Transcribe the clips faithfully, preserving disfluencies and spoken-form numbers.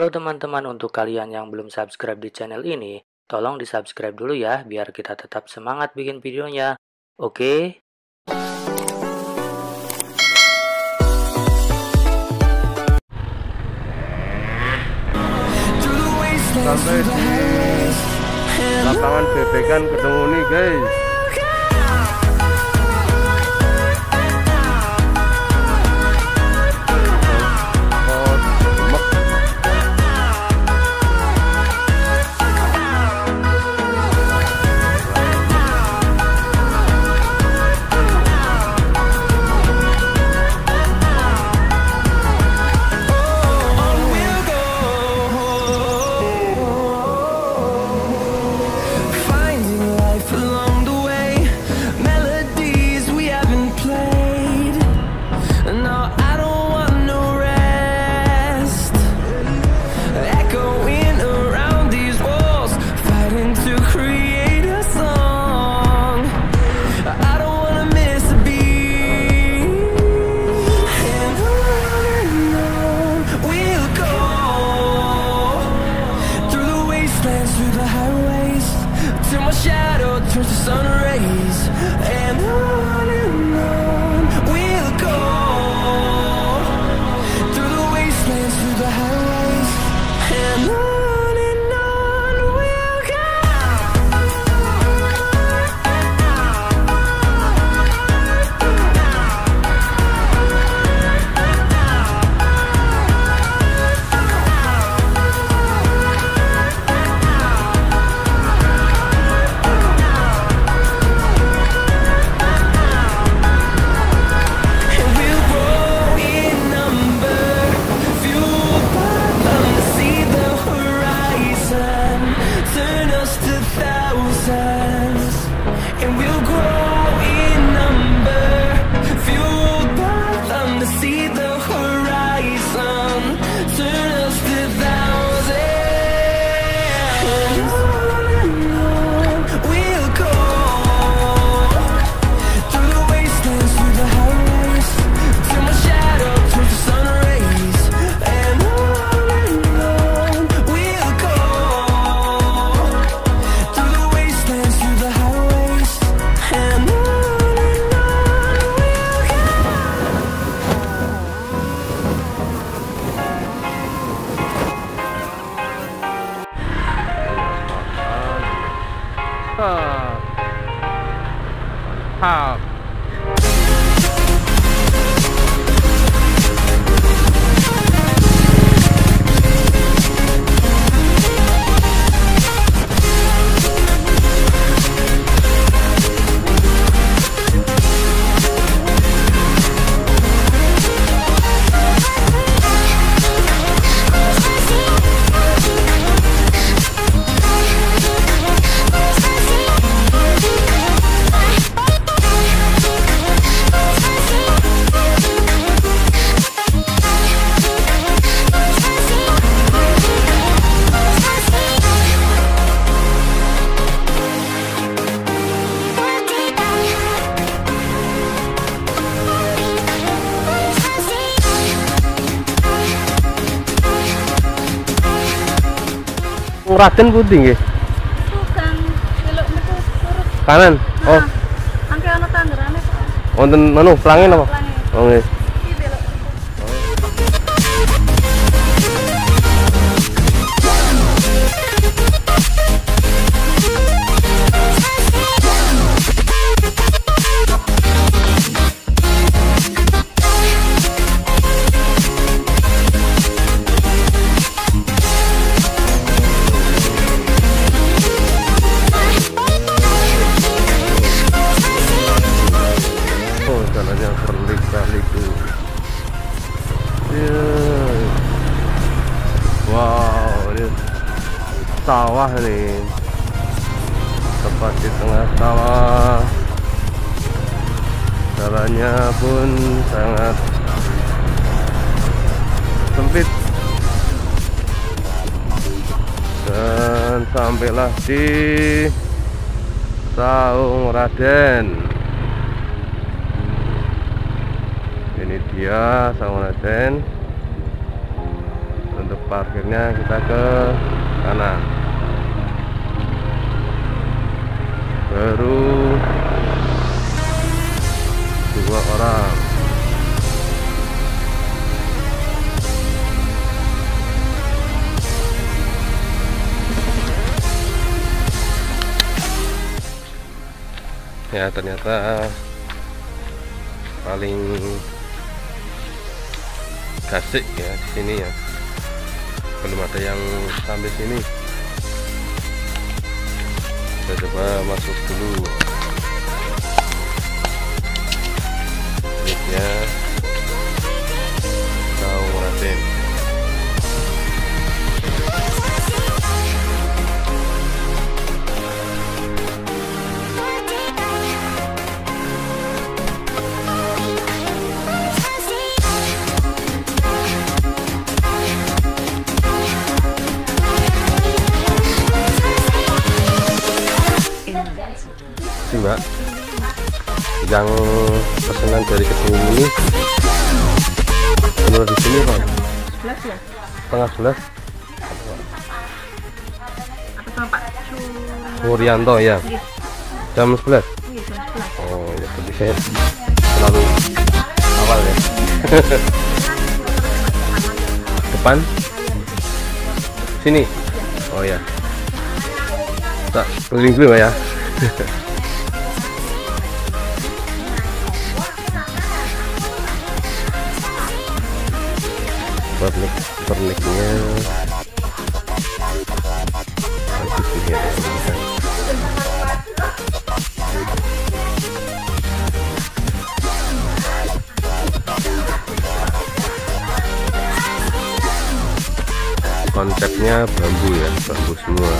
Halo teman-teman, untuk kalian yang belum subscribe di channel ini, tolong di subscribe dulu ya, biar kita tetap semangat bikin videonya. Oke? Sampai di lapangan bebekan ketemu nih guys. Turns to sun rays, and on and on we'll go, through the wastelands, through the highways, and on and on we'll go. Hap. Raden putih nggih. Tukang belok metu surut. Kanan. Oh. Angke ana tanderane kok. Wonten anu pelangi napa? Oh nggih. Iki belok. Jalannya berliku-liku. Yeah. Wow, ini sawah nih, tepat di tengah sawah. Jalannya pun sangat sempit dan sampailah di Saung Raden. Ini dia Saung Raden. Untuk parkirnya kita ke kanan. Baru dua orang. Ya, ternyata paling gasik ya di sini ya. Belum ada yang sampai sini. Kita coba masuk dulu. Liftnya Saung Raden. Mbak, yang pesanan dari kedua ini menurut di sini Pak sebelas ya? Setengah sebelas. Apa sama Pak Suryanto ya? Iya. Jam sebelas? Iya, jam sebelas. Oh ya, berarti saya terlalu awal ya. Depan? Sini? Oh ya. Tak keliling dulu Mbak ya. pernik perniknya bagus sih ya, konsepnya bambu ya, bambu semua.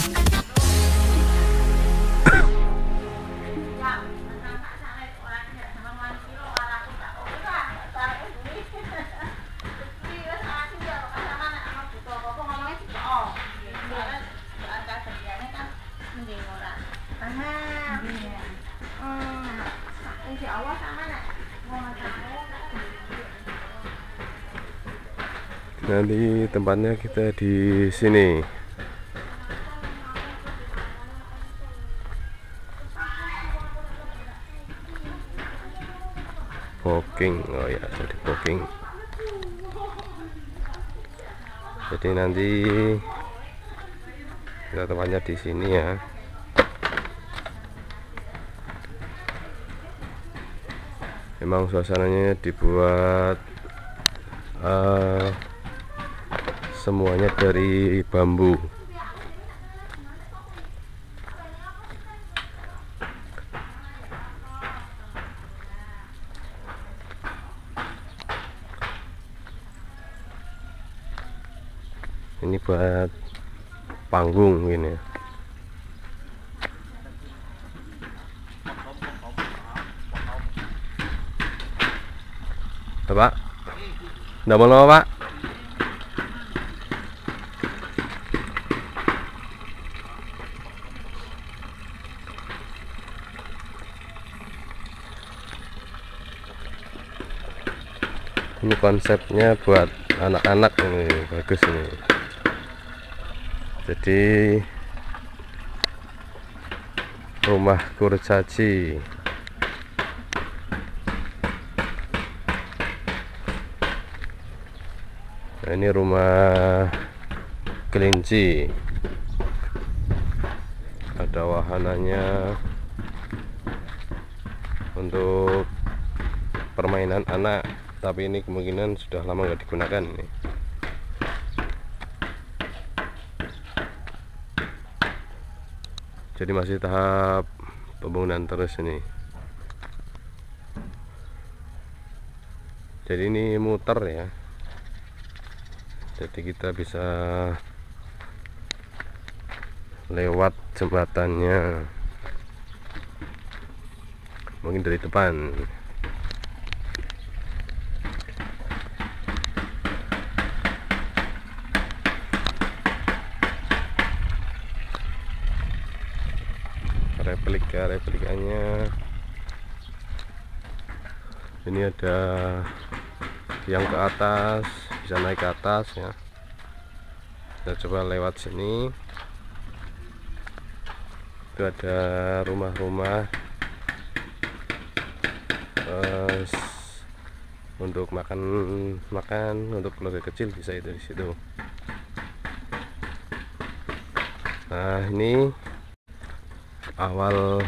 Nanti tempatnya kita di sini. Booking, oh ya, jadi booking. Jadi nanti kita tempatnya di sini ya. Memang suasananya dibuat uh, semuanya dari bambu. Ini buat panggung ini. Pak, nggak mau lama Pak? Ini konsepnya buat anak-anak ini, bagus ini. Jadi rumah kurcaci. Nah, ini rumah kelinci. Ada wahananya untuk permainan anak, tapi ini kemungkinan sudah lama nggak digunakan nih. Jadi masih tahap pembangunan terus ini. Jadi ini muter ya. Jadi kita bisa lewat jembatannya, mungkin dari depan. Replika replikanya ini ada yang ke atas, bisa naik ke atas ya. Kita coba lewat sini. Itu ada rumah-rumah uh, untuk makan makan untuk keluarga kecil, bisa itu di situ. Nah, ini awal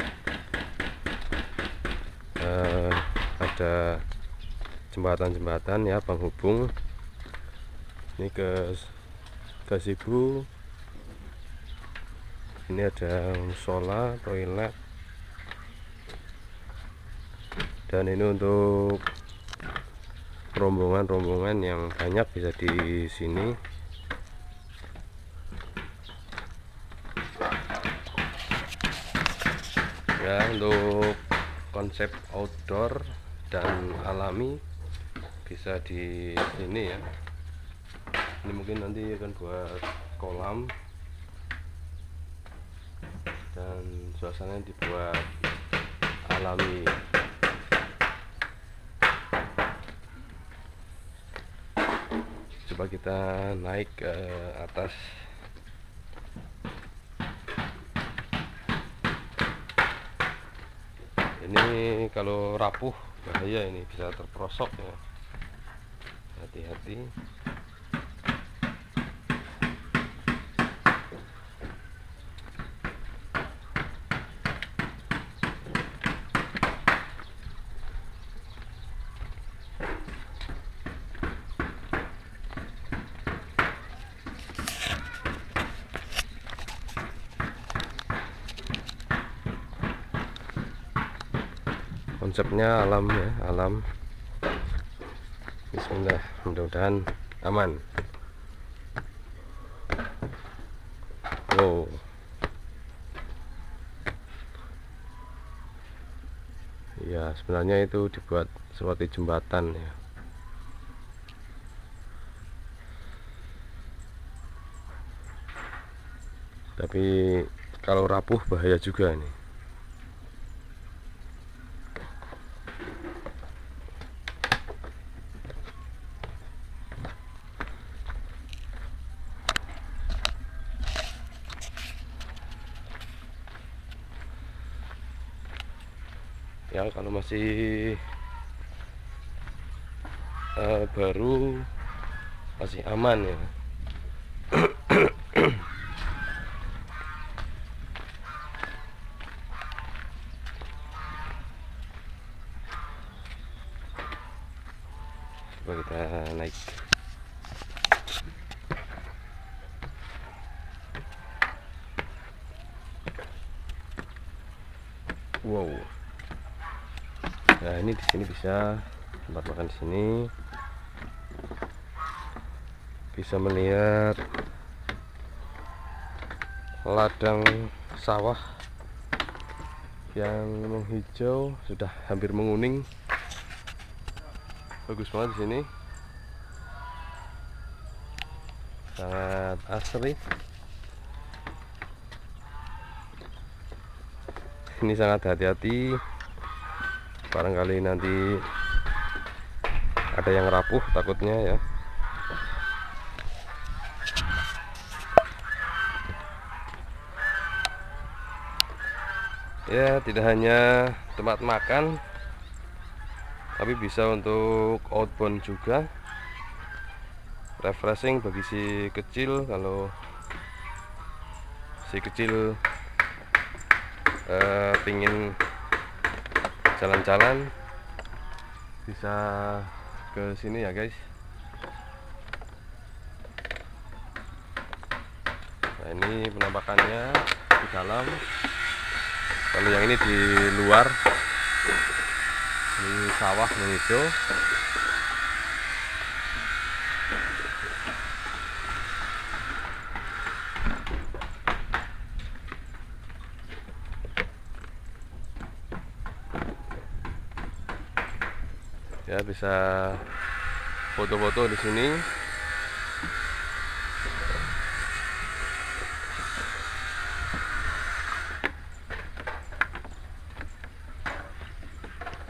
uh, ada jembatan-jembatan ya penghubung ini ke gazebo. Ini ada musola, toilet, dan ini untuk rombongan-rombongan yang banyak bisa di sini. Ya, untuk konsep outdoor dan alami bisa di sini ya. Ini mungkin nanti akan buat kolam dan suasananya dibuat alami. Coba kita naik ke atas. Ini kalau rapuh bahaya, ini bisa terperosok ya, hati-hati. Konsepnya alam ya, alam. Bismillah, mudah-mudahan aman. Wow. Ya, sebenarnya itu dibuat seperti jembatan ya. Tapi kalau rapuh bahaya juga nih. Ya, kalau masih uh, baru masih aman ya. Coba kita naik. Wow. Nah, ini di sini bisa tempat makan di sini. Bisa melihat ladang sawah yang menghijau, sudah hampir menguning. Bagus banget di sini. Sangat asri. Ini sangat hati-hati. Barangkali nanti ada yang rapuh takutnya ya. Ya, tidak hanya tempat makan, tapi bisa untuk outbound juga. Refreshing bagi si kecil, kalau si kecil eh, pingin jalan-jalan bisa ke sini ya guys. Nah, ini penampakannya di dalam. Kalau yang ini di luar, ini sawah menghijau. Ya, bisa foto-foto di sini.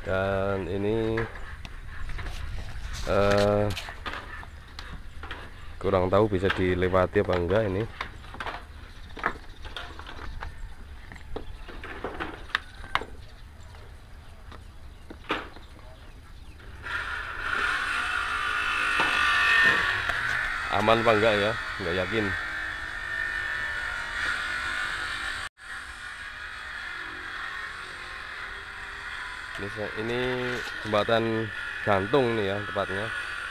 Dan ini uh, kurang tahu bisa dilewati apa enggak ini. Aman apa enggak ya, enggak yakin. Ini, ini jembatan gantung nih ya tepatnya.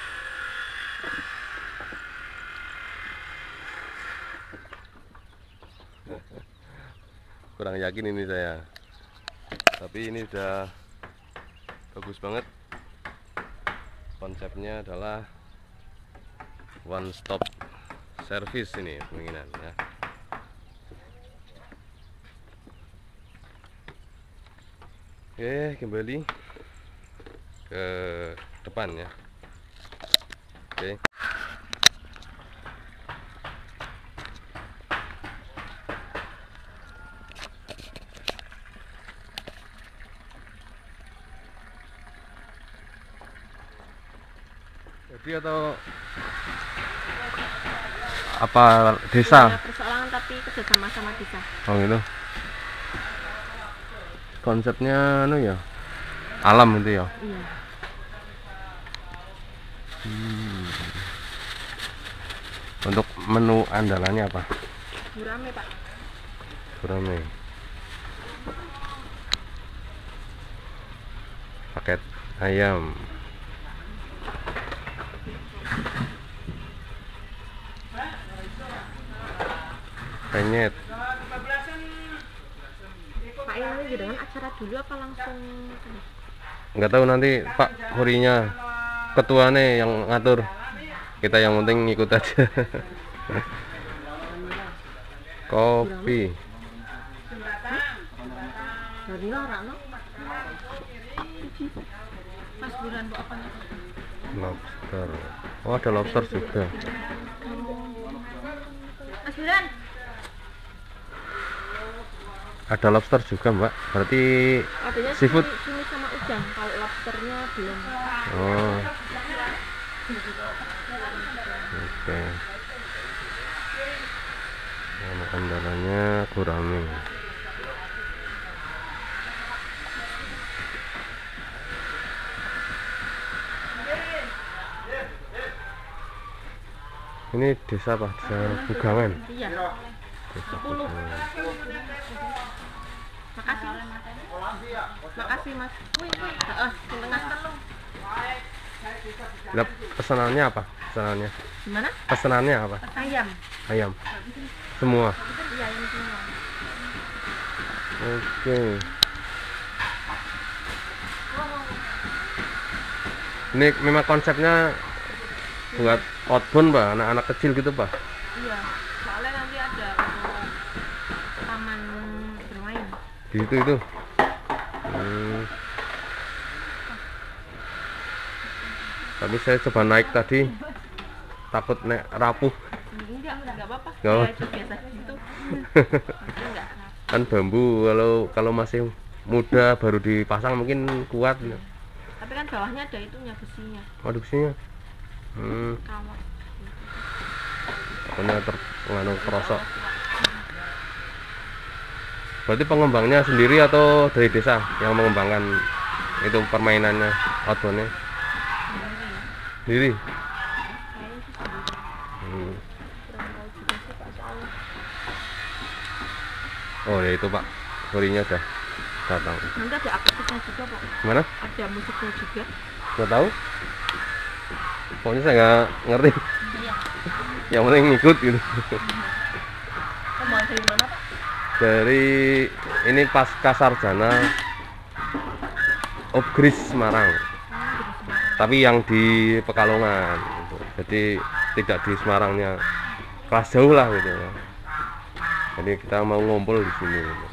Kurang yakin ini saya, tapi ini udah bagus banget. Konsepnya adalah one stop service ini kemungkinan ya. Oke, kembali ke depan ya. Oke. Jadi atau apa desa? Ada persoalan tapi kerjasama sama desa. Oh gitu. Konsepnya anu ya, alam gitu ya. Iya. Hmm. Untuk menu andalannya apa? Gurame Pak. Gurame. Paket ayam. Penyet. Pak ini dengan acara dulu apa langsung? Nggak tahu nanti Pak Hurinya, ketuanya yang ngatur. Kita yang penting ngikut aja. Kopi. Dari orang no? Mas bulan bu apa nih? Lobster. Oh ada lobster juga. Mas bulan. Ada lobster juga Mbak. Berarti Adanya seafood. Cumi sama udang. Kalau lobsternya belum. Oh. Oke. Nama andalannya gurame. Ini desa apa? Desa Bugangan. Iya. Desa sepuluh. Bugangan. Makasih. Makasih Mas. Wih, wih. Heeh, di tengah telung. Lah, pesanannya apa? Pesanannya? Gimana? Pesanannya apa? Ayam. Ayam. Semua. Iya, ini semua. Oke. Ini memang konsepnya buat outbound Pak, anak-anak kecil gitu Pak. Iya. Soalnya nanti ada untuk taman bermain. Di situ itu. Hmm. Tapi saya coba naik tadi, takut nek rapuh. Enggak, enggak apa-apa. Nggak apa. Ya, itu biasa gitu. Enggak. Kan bambu kalau kalau masih muda baru dipasang mungkin kuat. Tapi kan bawahnya ada itunya besinya. Waduh besinya. Hmm, Kawat. pokoknya ter nganu kerosok. Berarti pengembangnya sendiri atau dari desa yang mengembangkan itu permainannya outboundnya? Sendiri. Kayaknya sih sendiri. Hmm. Kurang tahu juga sih Pak soalnya. Oh ya itu Pak, horinya udah datang. Nanti ada aktivitasnya juga Pak. Gimana? Ada musiknya juga. Nggak tahu. Pokoknya saya nggak ngerti. Iya. Yang penting ngikut gitu. Kamu mau dari mana Pak? Dari ini Pasca Sarjana Upgris Semarang. Tapi yang di Pekalongan gitu. Jadi tidak di Semarangnya, kelas jauh lah gitu ya. Jadi kita mau ngumpul di sini gitu.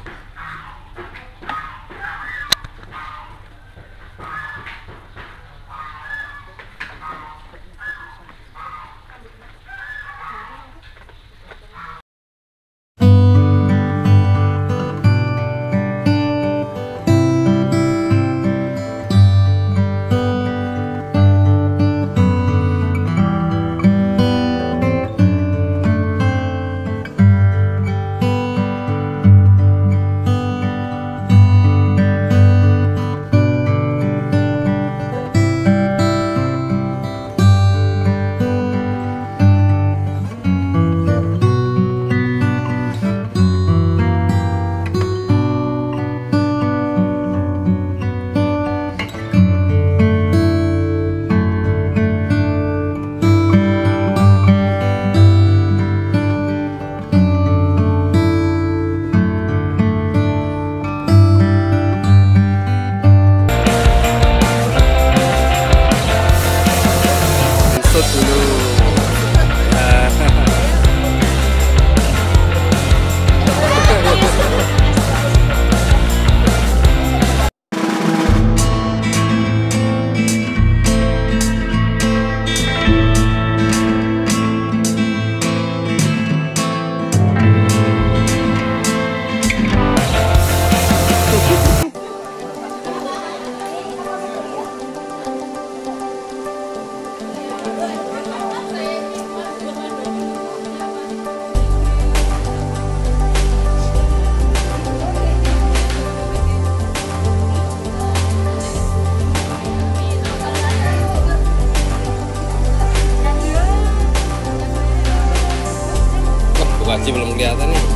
biji belum kelihatan nih.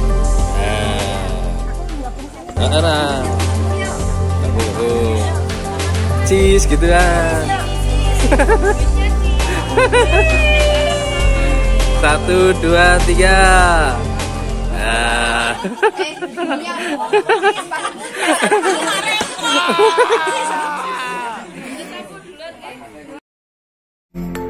Nah, nah, oh, cheese gitu kan. Satu, dua, tiga. Nah.